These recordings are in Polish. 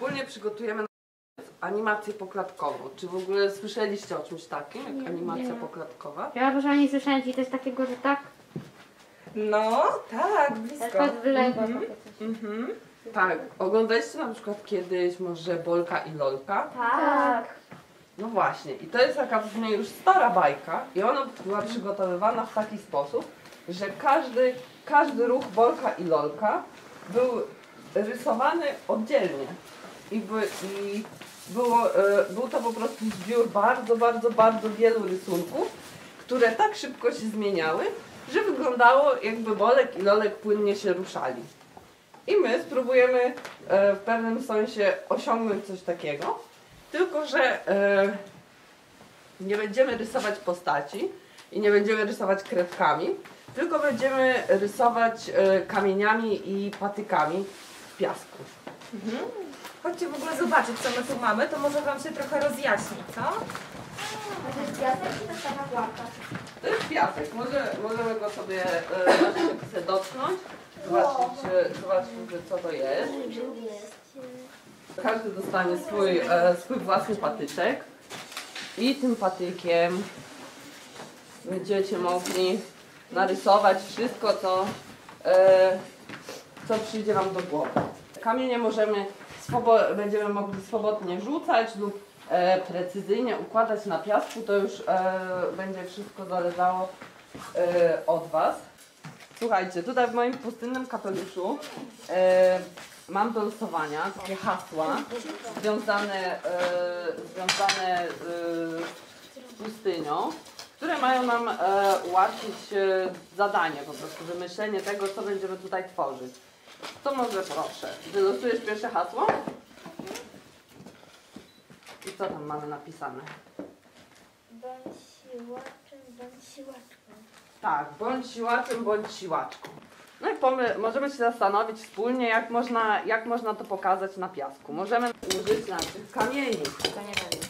wspólnie przygotujemy animację poklatkową. Czy w ogóle słyszeliście o czymś takim, jak animacja poklatkowa? Ja może nie słyszałem ci coś takiego, że tak? No, tak, blisko. Tak wyległo. Tak. Oglądaliście na przykład kiedyś może Bolka i Lolka? Tak. No właśnie. I to jest taka w sumie już stara bajka i ona była przygotowywana w taki sposób, że każdy ruch Bolka i Lolka był rysowany oddzielnie. Był to po prostu zbiór bardzo wielu rysunków, które tak szybko się zmieniały, że wyglądało, jakby Bolek i Lolek płynnie się ruszali. I my spróbujemy w pewnym sensie osiągnąć coś takiego, tylko że nie będziemy rysować postaci i nie będziemy rysować kredkami, tylko będziemy rysować kamieniami i patykami w piasku. Chodźcie w ogóle zobaczyć, co my tu mamy, to może wam się trochę rozjaśni, co? To jest piasek czy to jest taka pułapka? To jest piasek, możemy go sobie dotknąć, zobaczyć, co to jest. Każdy dostanie swój własny patyczek i tym patykiem będziecie mogli narysować wszystko, co przyjdzie wam do głowy. Kamienie będziemy mogli swobodnie rzucać lub precyzyjnie układać na piasku, to już będzie wszystko zależało od was. Słuchajcie, tutaj w moim pustynnym kapeluszu mam do losowania takie hasła związane z pustynią, które mają nam ułatwić zadanie, po prostu wymyślenie tego, co będziemy tutaj tworzyć. To może proszę, wylosujesz pierwsze hasło? I co tam mamy napisane? Bądź siłaczem, bądź siłaczką. Tak, bądź siłaczem, bądź siłaczką. No i możemy się zastanowić wspólnie, jak można to pokazać na piasku. Możemy użyć naszych kamieni. To nie wiem.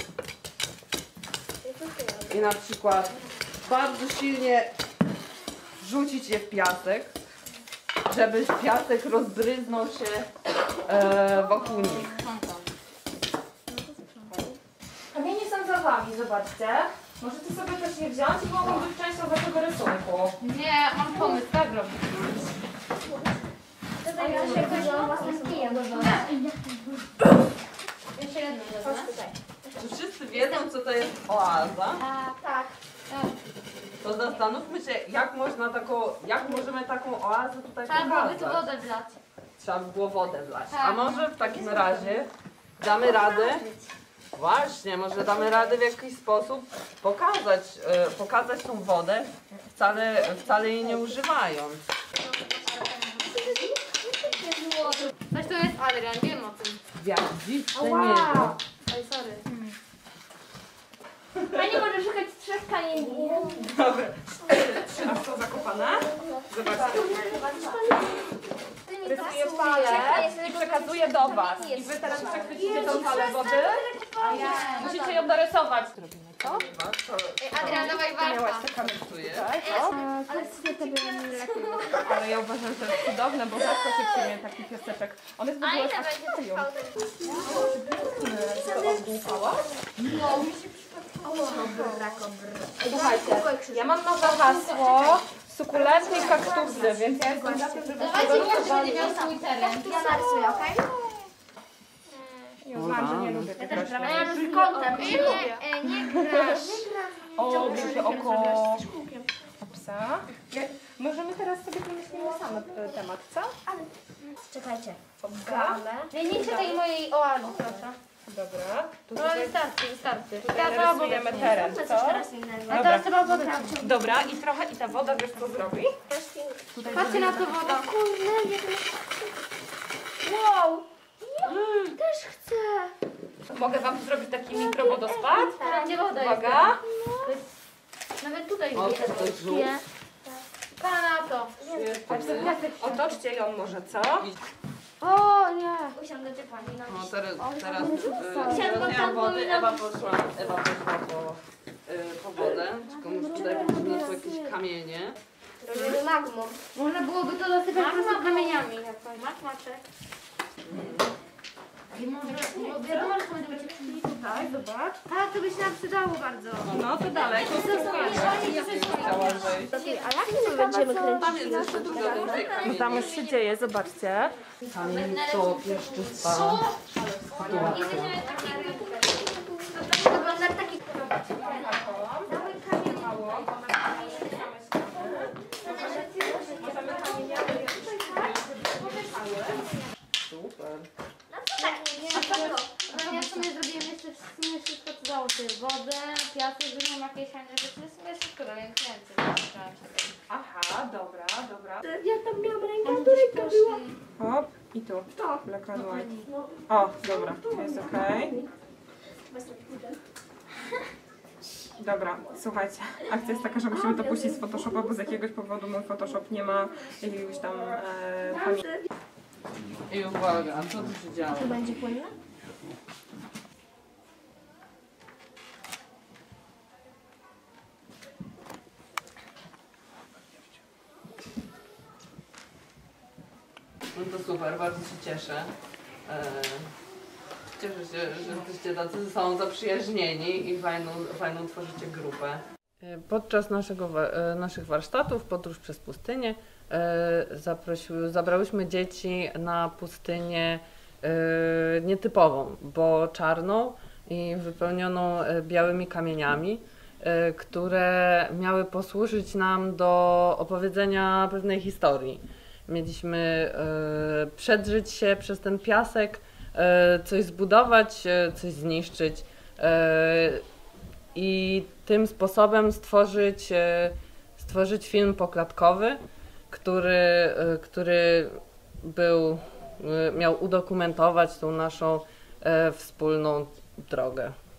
I na przykład bardzo silnie wrzucić je w piasek, żeby piasek rozbryznął się wokół nich. Kamienie są za wami, zobaczcie. Możecie sobie też je wziąć i mogą być częścią waszego rysunku. Nie, mam pomysł, tak robić. Tutaj ja się kończę własnym kijem do wody. Jeszcze jedno wezmę. Czy wszyscy wiedzą, co to jest oaza? Tak. To zastanówmy się, jak możemy taką oazę tutaj Trzeba byłoby tu pokazać. wodę wlać. Trzeba by było wodę wlać. Tak. A może w takim razie damy radę? Właśnie, może damy radę w jakiś sposób pokazać tą wodę, wcale jej nie używając. Coś tu jest Adrian, wiem o tym. Gwiazdziczne niebo. Oj, sorry. Pani może szukać 3 kamieni. Dobra, 3 są zakopane. Zobaczcie. Rysuję falę i przekazuję do was. I wy teraz przechwycicie tą falę wody. Musicie ją dorysować. Zrobimy to. Adrian, dawaj Miałaś warta. te kamienie. Tak? Ale sobie to będzie lepiej. Ale ja uważam, że to jest cudowne, bo rzadko się przyjmie taki piaseczek. On jest w A ogóle ile aż będzie palion. trwał To ogłuchała? Słuchajcie, ja mam nowe hasło sukulenty i kaktusy, więc ja jestem za tym, żeby Dawajcie, każdy będzie miał swój teren. Ja narysuję, okej? Ja znam, że nie lubię tych roślin. Ja narysuję kątem. Nie grasz. O, wielkie oko psa. Możemy teraz sobie wymyślimy same temat, co? Czekajcie. Gale. Zmieńcie tej mojej oazy, proszę. Dobra. Tu No tutaj, wystarczy. tutaj narysujemy teren, co? A teraz trzeba wodę. Dobra, i ta woda wiesz co zrobi? Patrzcie na to wodę. Kurde, wow. Też chcę. Mogę wam tu zrobić taki mikrowodospad? Będzie woda. Uwaga. Nawet tutaj O, jest. to jest żółw. Pana na to. Otoczcie ją może, co? O nie. Usiądę pani. No teraz nie mam wody, Ewa poszła po wodę, tylko muszę tutaj przyniosły jakieś kamienie. Robimy magmą. Można byłoby to dosypać po prostu kamieniami. Masz maczek. I może wiadomo, że to będzie tutaj, zobacz. Tak, to by się nam przydało bardzo. No to dalej. Chciała wejść. A jak my będziemy kręcić? Tam jest jeszcze dużo więcej kamieni. Tam już się dzieje, zobaczcie. Kamień to pieszczysta. To wygląda jak taki... Super. Ja w sumie zrobiłem jeszcze wszystko, co dało się. Wodę, piasek, zrobiłem jakieś fajne rzeczy. W sumie wszystko robię więcej. Aha, dobra, dobra. Ja tam miałam rękę, to ręka była. Hop, i tu. Black and white. O, dobra, jest okej. Dobra, słuchajcie, akcja jest taka, że musimy to puścić z Photoshopa, bo z jakiegoś powodu mój Photoshop nie ma jakiegoś tam pamięci. I uwaga, a co tu się działo? Będzie płynne? No to super, bardzo się cieszę. Cieszę się, że jesteście tacy ze sobą zaprzyjaźnieni i fajną tworzycie grupę. Podczas naszych warsztatów Podróż przez pustynię zabrałyśmy dzieci na pustynię nietypową, bo czarną i wypełnioną białymi kamieniami, które miały posłużyć nam do opowiedzenia pewnej historii. Mieliśmy przedrzeć się przez ten piasek, coś zbudować, coś zniszczyć i tym sposobem stworzyć film poklatkowy, który miał udokumentować tą naszą wspólną drogę.